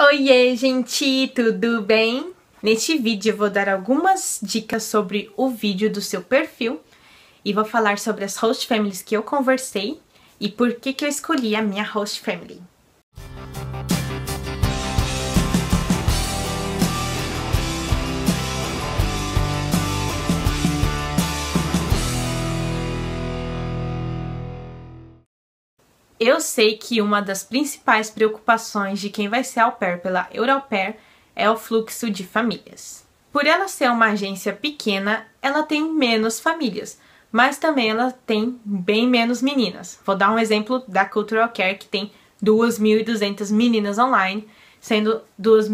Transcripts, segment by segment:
Oiê, gente, tudo bem? Neste vídeo eu vou dar algumas dicas sobre o vídeo do seu perfil e vou falar sobre as host families que eu conversei e por que eu escolhi a minha host family. Eu sei que uma das principais preocupações de quem vai ser au pair pela Europair é o fluxo de famílias. Por ela ser uma agência pequena, ela tem menos famílias, mas também ela tem bem menos meninas. Vou dar um exemplo da Cultural Care, que tem 2.200 meninas online, sendo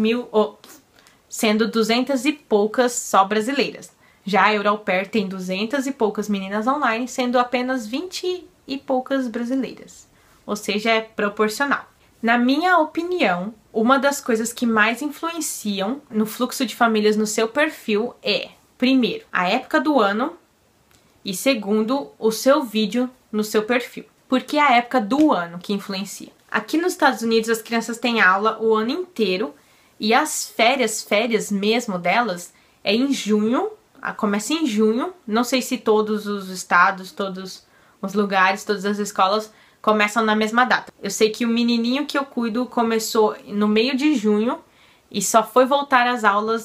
200 e poucas só brasileiras. Já a Europair tem 200 e poucas meninas online, sendo apenas 20 e poucas brasileiras. Ou seja, é proporcional. Na minha opinião, uma das coisas que mais influenciam no fluxo de famílias no seu perfil é, primeiro, a época do ano e segundo, o seu vídeo no seu perfil. Por que a época do ano que influencia? Aqui nos Estados Unidos as crianças têm aula o ano inteiro e as férias mesmo delas é em junho, começa em junho, não sei se todos os estados, todos os lugares, todas as escolas começam na mesma data. Eu sei que o menininho que eu cuido começou no meio de junho e só foi voltar às aulas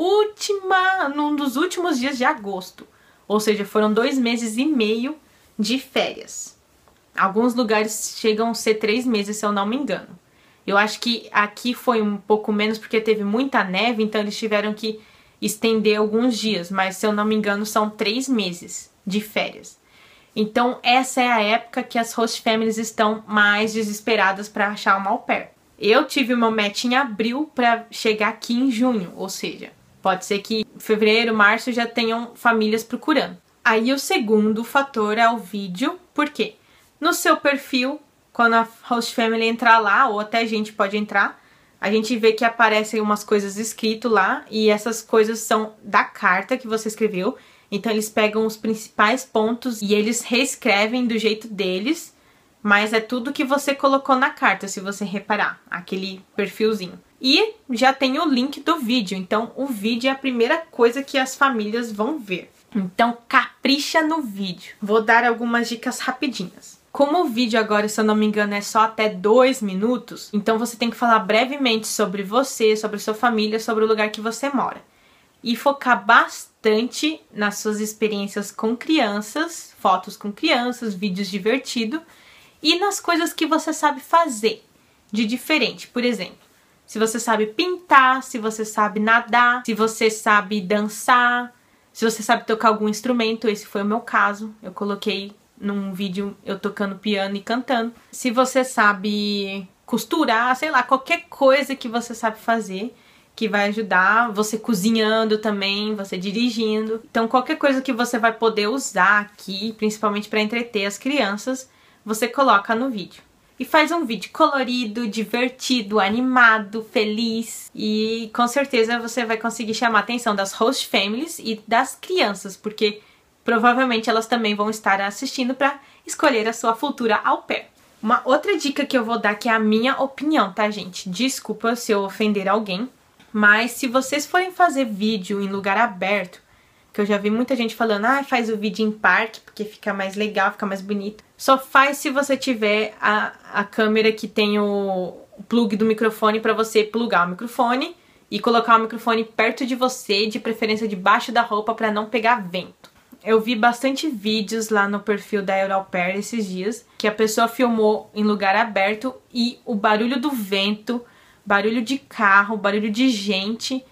num dos últimos dias de agosto. Ou seja, foram 2 meses e meio de férias. Alguns lugares chegam a ser 3 meses, se eu não me engano. Eu acho que aqui foi um pouco menos porque teve muita neve, então eles tiveram que estender alguns dias. Mas, se eu não me engano, são 3 meses de férias. Então, essa é a época que as host families estão mais desesperadas para achar uma au pair. Eu tive o meu match em abril para chegar aqui em junho, ou seja, pode ser que em fevereiro, março já tenham famílias procurando. Aí o segundo fator é o vídeo, por quê? No seu perfil, quando a host family entrar lá, ou até a gente pode entrar, a gente vê que aparecem umas coisas escritas lá, e essas coisas são da carta que você escreveu. Então eles pegam os principais pontos e eles reescrevem do jeito deles, mas é tudo que você colocou na carta, se você reparar, aquele perfilzinho. E já tem o link do vídeo, então o vídeo é a primeira coisa que as famílias vão ver. Então capricha no vídeo. Vou dar algumas dicas rapidinhas. Como o vídeo agora, se eu não me engano, é só até 2 minutos, então você tem que falar brevemente sobre você, sobre sua família, sobre o lugar que você mora. E focar bastante nas suas experiências com crianças, fotos com crianças, vídeos divertidos e nas coisas que você sabe fazer de diferente. Por exemplo, se você sabe pintar, se você sabe nadar, se você sabe dançar, se você sabe tocar algum instrumento, esse foi o meu caso. Eu coloquei num vídeo eu tocando piano e cantando. Se você sabe costurar, sei lá, qualquer coisa que você sabe fazer, que vai ajudar, você cozinhando também, você dirigindo. Então qualquer coisa que você vai poder usar aqui, principalmente para entreter as crianças, você coloca no vídeo. E faz um vídeo colorido, divertido, animado, feliz. E com certeza você vai conseguir chamar a atenção das host families e das crianças, porque provavelmente elas também vão estar assistindo para escolher a sua futura au pair. Uma outra dica que eu vou dar, que é a minha opinião, tá, gente? Desculpa se eu ofender alguém. Mas se vocês forem fazer vídeo em lugar aberto, que eu já vi muita gente falando, faz o vídeo em parque, porque fica mais legal, fica mais bonito. Só faz se você tiver a câmera que tem o plug do microfone para você plugar o microfone e colocar o microfone perto de você, de preferência debaixo da roupa para não pegar vento. Eu vi bastante vídeos lá no perfil da Europair esses dias, que a pessoa filmou em lugar aberto e o barulho do vento, barulho de carro, barulho de gente,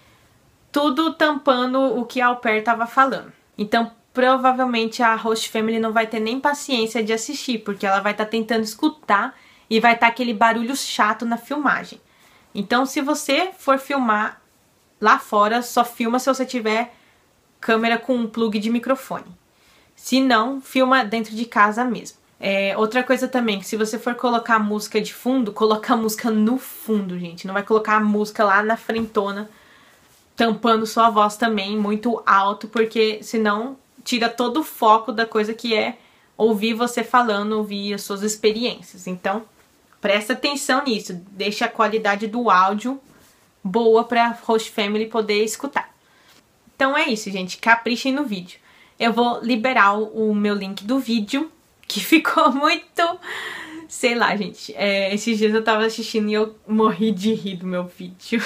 tudo tampando o que a au pair tava falando. Então, provavelmente a host family não vai ter nem paciência de assistir, porque ela vai estar tentando escutar e vai estar aquele barulho chato na filmagem. Então, se você for filmar lá fora, só filma se você tiver câmera com um plug de microfone. Se não, filma dentro de casa mesmo. Outra coisa também, que se você for colocar a música de fundo, coloca a música no fundo, gente. Não vai colocar a música lá na frentona, tampando sua voz também, muito alto, porque senão tira todo o foco da coisa que é ouvir você falando, ouvir as suas experiências. Então, presta atenção nisso, deixa a qualidade do áudio boa pra host family poder escutar. Então é isso, gente. Caprichem no vídeo. Eu vou liberar o meu link do vídeo, que ficou muito... Sei lá, gente. Esses dias eu tava assistindo e eu morri de rir do meu vídeo.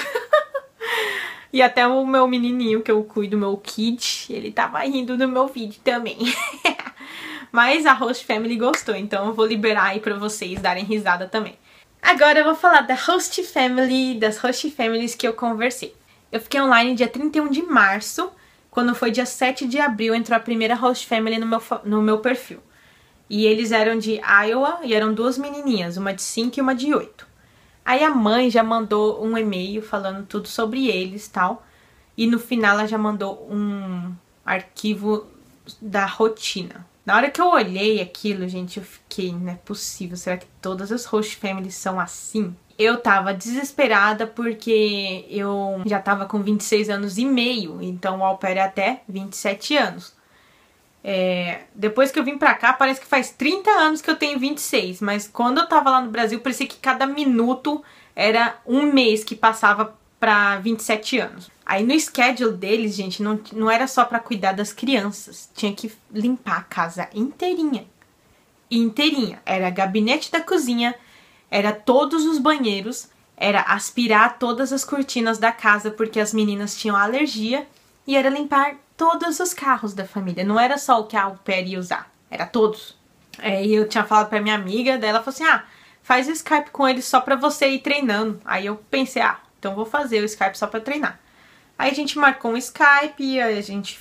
E até o meu menininho que eu cuido, meu kid, ele tava rindo do meu vídeo também. Mas a host family gostou, então eu vou liberar aí pra vocês darem risada também. Agora eu vou falar da host family, das host families que eu conversei. Eu fiquei online dia 31 de março, quando foi dia 7 de abril entrou a primeira host family no meu perfil. E eles eram de Iowa e eram 2 menininhas, uma de 5 e uma de 8. Aí a mãe já mandou um e-mail falando tudo sobre eles e tal. E no final ela já mandou um arquivo da rotina. Na hora que eu olhei aquilo, gente, eu fiquei, não é possível, será que todas as host families são assim? Eu tava desesperada porque eu já tava com 26 anos e meio, então o au pair é até 27 anos. Depois que eu vim pra cá, parece que faz 30 anos que eu tenho 26, mas quando eu tava lá no Brasil, parecia que cada minuto era um mês que passava pra 27 anos. Aí no schedule deles, gente, não era só pra cuidar das crianças, tinha que limpar a casa inteirinha. Inteirinha. Era gabinete da cozinha, era todos os banheiros, era aspirar todas as cortinas da casa porque as meninas tinham alergia e era limpar todos os carros da família. Não era só o que a au pair ia usar, era todos. E eu tinha falado pra minha amiga, daí ela falou assim, faz o Skype com eles só pra você ir treinando. Aí eu pensei, então vou fazer o Skype só pra treinar. Aí a gente marcou um Skype, aí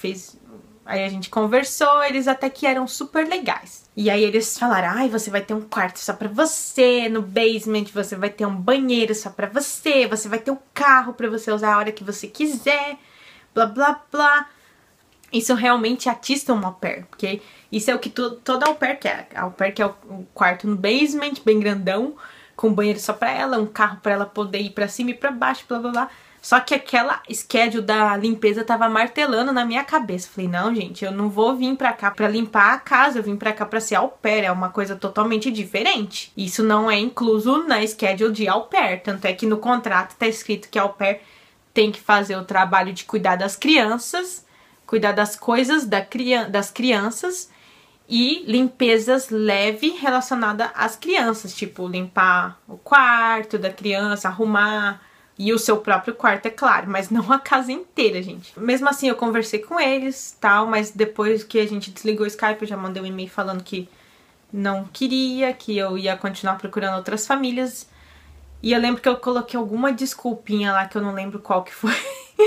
a gente conversou, eles até que eram super legais. E aí eles falaram, você vai ter um quarto só pra você, no basement você vai ter um banheiro só pra você vai ter um carro pra você usar a hora que você quiser, blá blá blá. Isso realmente atiça uma au pair, porque isso é o que toda au pair quer. A au pair quer o quarto no basement, bem grandão, com um banheiro só pra ela, um carro pra ela poder ir pra cima e pra baixo, blá blá blá. Só que aquela schedule da limpeza tava martelando na minha cabeça. Falei, não, gente, eu não vou vir pra cá pra limpar a casa, eu vim pra cá pra ser au pair, é uma coisa totalmente diferente. Isso não é incluso na schedule de au pair, tanto é que no contrato tá escrito que a au pair tem que fazer o trabalho de cuidar das crianças, cuidar das coisas das crianças e limpezas leve relacionada às crianças, tipo limpar o quarto da criança, arrumar e o seu próprio quarto, é claro, mas não a casa inteira, gente. Mesmo assim eu conversei com eles, tal, mas depois que a gente desligou o Skype eu já mandei um e-mail falando que não queria, que eu ia continuar procurando outras famílias. E eu lembro que eu coloquei alguma desculpinha lá que eu não lembro qual que foi.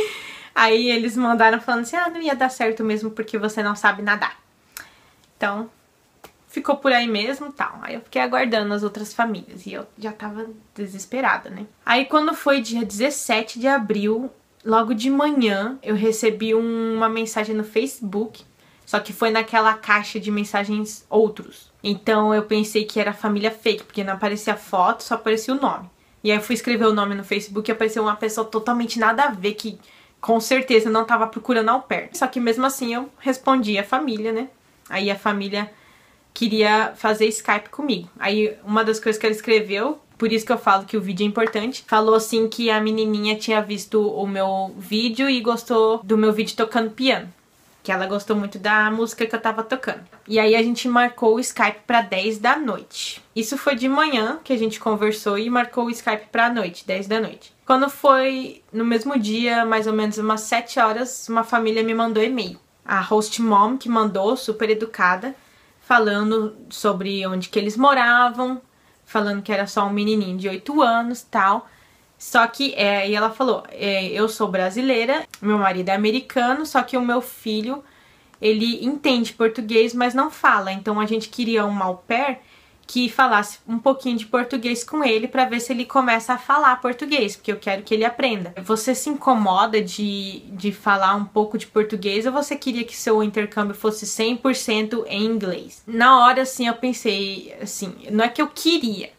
Aí eles mandaram falando assim, não ia dar certo mesmo porque você não sabe nadar. Então, ficou por aí mesmo, tal. Aí eu fiquei aguardando as outras famílias e eu já tava desesperada, né? Aí quando foi dia 17 de abril, logo de manhã, eu recebi uma mensagem no Facebook, só que foi naquela caixa de mensagens outros. Então eu pensei que era família fake, porque não aparecia foto, só aparecia o nome. E aí eu fui escrever o nome no Facebook e apareceu uma pessoa totalmente nada a ver, que com certeza não tava procurando au pair. Só que mesmo assim eu respondi a família, né? Aí a família queria fazer Skype comigo. Aí uma das coisas que ela escreveu, por isso que eu falo que o vídeo é importante, falou assim que a menininha tinha visto o meu vídeo e gostou do meu vídeo tocando piano. Que ela gostou muito da música que eu tava tocando. E aí a gente marcou o Skype pra 10 da noite. Isso foi de manhã que a gente conversou e marcou o Skype pra noite, 10 da noite. Quando foi no mesmo dia, mais ou menos umas 7 horas, uma família me mandou e-mail. A host mom que mandou, super educada, falando sobre onde que eles moravam, falando que era só um menininho de 8 anos e tal. Só que, e ela falou, eu sou brasileira, meu marido é americano, só que o meu filho, ele entende português, mas não fala. Então a gente queria uma au pair que falasse um pouquinho de português com ele pra ver se ele começa a falar português, porque eu quero que ele aprenda. Você se incomoda de falar um pouco de português ou você queria que seu intercâmbio fosse 100% em inglês? Na hora, assim, eu pensei, assim, não é que eu queria,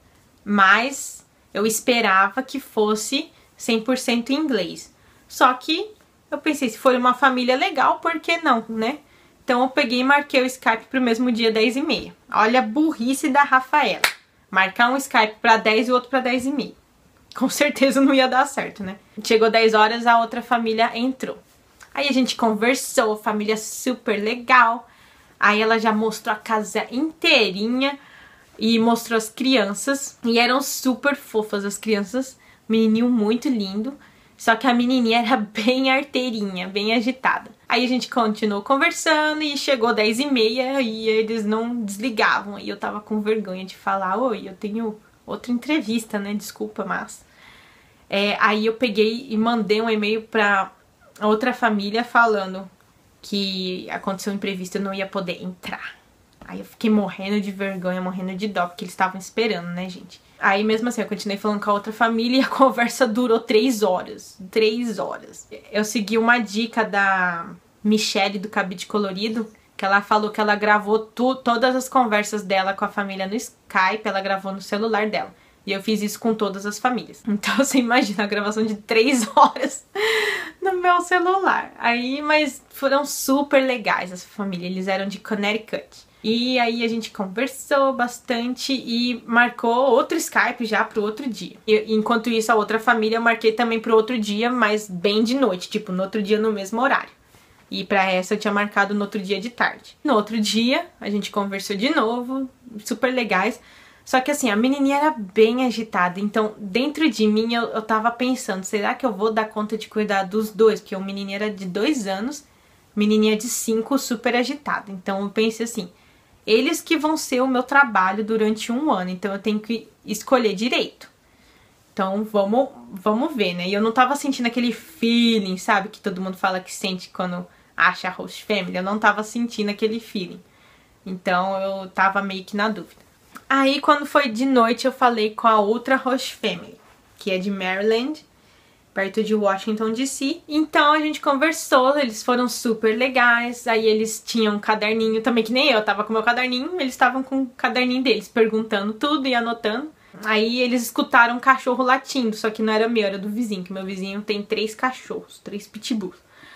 mas eu esperava que fosse 100% em inglês. Só que eu pensei, se for uma família legal, por que não, né? Então eu peguei e marquei o Skype pro mesmo dia, Olha a burrice da Rafaela. Marcar um Skype pra 10 e o outro pra 10h30. com certeza não ia dar certo, né? Chegou 10 horas, a outra família entrou. Aí a gente conversou, família super legal. Aí ela já mostrou a casa inteirinha e mostrou as crianças. E eram super fofas as crianças, menininho muito lindo. Só que a menininha era bem arteirinha, bem agitada. Aí a gente continuou conversando e chegou 10h30 e eles não desligavam. Aí eu tava com vergonha de falar, oi, eu tenho outra entrevista, né? Desculpa, mas... aí eu peguei e mandei um e-mail pra outra família falando que aconteceu um imprevisto e eu não ia poder entrar. Aí eu fiquei morrendo de vergonha, morrendo de dó, porque eles estavam esperando, né, gente? Aí mesmo assim eu continuei falando com a outra família e a conversa durou 3 horas. 3 horas. Eu segui uma dica da Michelle do Cabide Colorido, que ela falou que ela gravou todas as conversas dela com a família no Skype, ela gravou no celular dela. E eu fiz isso com todas as famílias. Então você imagina a gravação de 3 horas no meu celular. Aí, mas foram super legais essa família, eles eram de Connecticut. E aí a gente conversou bastante e marcou outro Skype já pro outro dia. Enquanto isso, a outra família eu marquei também pro outro dia, mas bem de noite, tipo, no outro dia no mesmo horário. E pra essa eu tinha marcado no outro dia de tarde. No outro dia, a gente conversou de novo, super legais. Só que assim, a menininha era bem agitada, então dentro de mim eu tava pensando, será que eu vou dar conta de cuidar dos dois? Porque o menininho era de 2 anos, menininha de 5, super agitada. Então eu pensei assim, eles que vão ser o meu trabalho durante 1 ano, então eu tenho que escolher direito. Então vamos ver, né? E eu não tava sentindo aquele feeling, sabe? Que todo mundo fala que sente quando acha a host family. Eu não tava sentindo aquele feeling. Então eu tava meio que na dúvida. Aí quando foi de noite eu falei com a outra host family, que é de Maryland, perto de Washington DC. Então a gente conversou, eles foram super legais. Aí eles tinham um caderninho também, que nem eu tava com meu caderninho, eles estavam com o caderninho deles, perguntando tudo e anotando. Aí eles escutaram um cachorro latindo, só que não era meu, era do vizinho, que meu vizinho tem 3 cachorros, 3 pitbulls.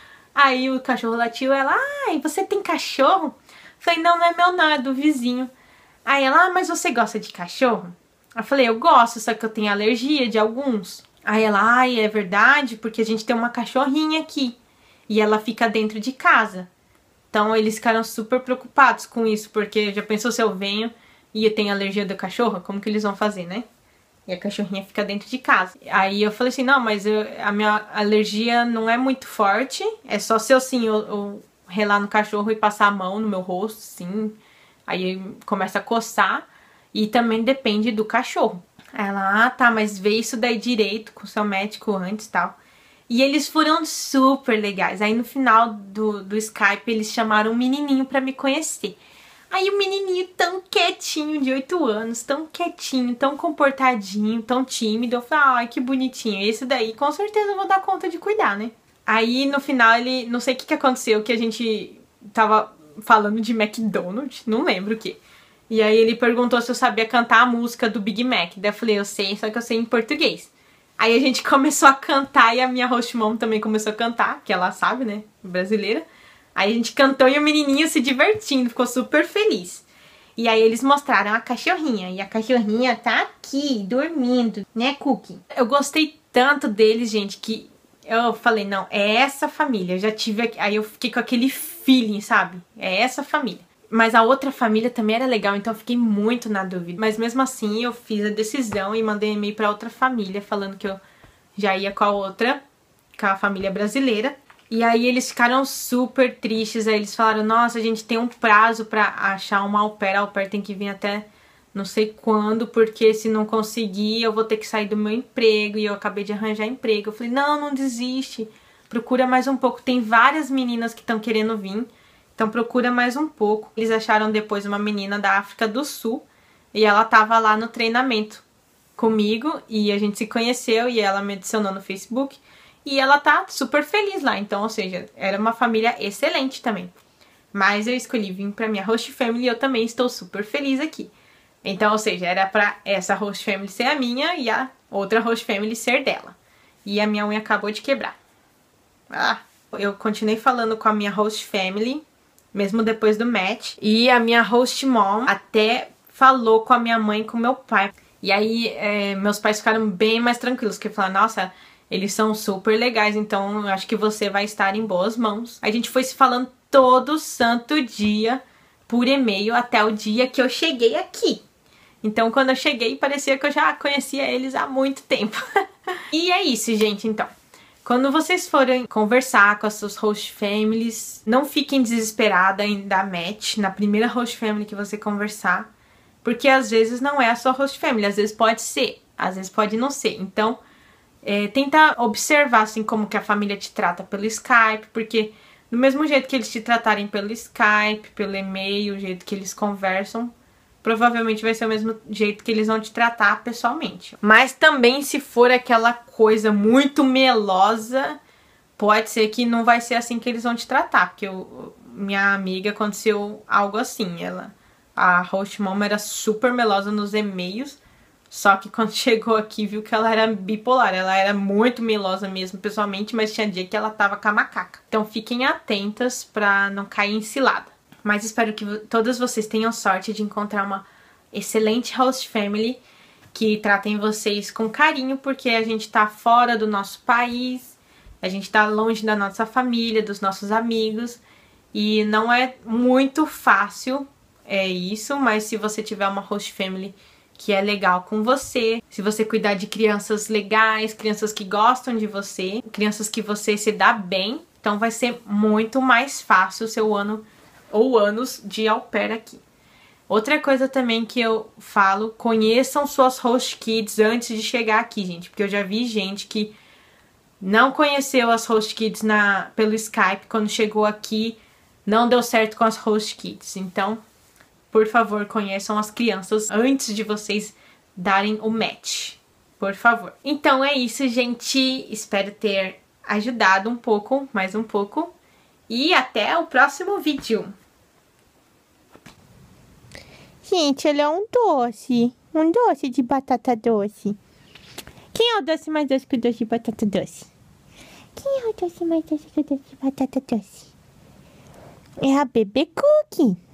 Aí o cachorro latiu, ela, ai, você tem cachorro? Falei, não, não é meu não, é do vizinho. Aí ela, mas você gosta de cachorro? Eu falei, eu gosto, só que eu tenho alergia de alguns. Aí ela, ai, é verdade, porque a gente tem uma cachorrinha aqui e ela fica dentro de casa. Então eles ficaram super preocupados com isso, porque já pensou se eu venho e eu tenho alergia do cachorro? Como que eles vão fazer, né? E a cachorrinha fica dentro de casa. Aí eu falei assim, não, mas a minha alergia não é muito forte, é só se eu relar no cachorro e passar a mão no meu rosto, sim. Aí começa a coçar e também depende do cachorro. Ela, tá, mas vê isso daí direito com o seu médico antes e tal. E eles foram super legais. Aí no final do Skype eles chamaram um menininho pra me conhecer. Aí o menininho tão quietinho, de 8 anos, tão quietinho, tão comportadinho, tão tímido. Eu falei, ai, que bonitinho. Esse daí com certeza eu vou dar conta de cuidar, né? Aí no final ele, não sei o que aconteceu, que a gente tava falando de McDonald's, não lembro o que. E aí ele perguntou se eu sabia cantar a música do Big Mac. Daí eu falei, eu sei, só que eu sei em português. Aí a gente começou a cantar e a minha host mom também começou a cantar, que ela sabe, né, brasileira. Aí a gente cantou e o menininho se divertindo, ficou super feliz. E aí eles mostraram a cachorrinha, e a cachorrinha tá aqui, dormindo, né, Cookie? Eu gostei tanto deles, gente, que eu falei, não, é essa família. Eu já tive, aí eu fiquei com aquele feeling, sabe? É essa família. Mas a outra família também era legal, então eu fiquei muito na dúvida. Mas mesmo assim eu fiz a decisão e mandei um e-mail pra outra família, falando que eu já ia com a família brasileira. E aí eles ficaram super tristes, aí eles falaram, nossa, a gente tem um prazo pra achar uma au pair tem que vir até não sei quando, porque se não conseguir eu vou ter que sair do meu emprego, e eu acabei de arranjar emprego. Eu falei, não, não desiste, procura mais um pouco, tem várias meninas que estão querendo vir, então procura mais um pouco. Eles acharam depois uma menina da África do Sul, e ela tava lá no treinamento comigo, e a gente se conheceu, e ela me adicionou no Facebook, e ela tá super feliz lá, então, ou seja, era uma família excelente também. Mas eu escolhi vir pra minha host family e eu também estou super feliz aqui. Então, ou seja, era pra essa host family ser a minha e a outra host family ser dela. E a minha unha acabou de quebrar. Eu continuei falando com a minha host family, mesmo depois do match. E a minha host mom até falou com a minha mãe e com o meu pai. E aí, meus pais ficaram bem mais tranquilos, porque falaram, nossa, eles são super legais, então eu acho que você vai estar em boas mãos. A gente foi se falando todo santo dia por e-mail até o dia que eu cheguei aqui. Então, quando eu cheguei, parecia que eu já conhecia eles há muito tempo. E é isso, gente, então. Quando vocês forem conversar com as suas host families, não fiquem desesperadas em dar match na primeira host family que você conversar, porque às vezes não é a sua host family, às vezes pode ser, às vezes pode não ser. Então, tenta observar assim como que a família te trata pelo Skype, porque do mesmo jeito que eles te tratarem pelo Skype, pelo e-mail, o jeito que eles conversam, provavelmente vai ser o mesmo jeito que eles vão te tratar pessoalmente. Mas também, se for aquela coisa muito melosa, pode ser que não vai ser assim que eles vão te tratar. Porque minha amiga aconteceu algo assim. A host mom era super melosa nos e-mails. Só que quando chegou aqui, viu que ela era bipolar. Ela era muito melosa mesmo pessoalmente, mas tinha dia que ela tava com a macaca. Então fiquem atentas pra não cair em cilada. Mas espero que todas vocês tenham sorte de encontrar uma excelente host family que tratem vocês com carinho, porque a gente tá fora do nosso país, a gente tá longe da nossa família, dos nossos amigos, e não é muito fácil isso, mas se você tiver uma host family que é legal com você, se você cuidar de crianças legais, crianças que gostam de você, crianças que você se dá bem, então vai ser muito mais fácil o seu ano ou anos de au pair aqui. Outra coisa também que eu falo, conheçam suas host kids antes de chegar aqui, gente. Porque eu já vi gente que não conheceu as host kids pelo Skype, quando chegou aqui não deu certo com as host kids. Então, por favor, conheçam as crianças antes de vocês darem o match. Por favor. Então é isso, gente. Espero ter ajudado um pouco, mais um pouco. E até o próximo vídeo. Gente, ele é um doce de batata doce. Quem é o doce mais doce que o doce de batata doce? Quem é o doce mais doce que o doce de batata doce? É a Bebê Cookie.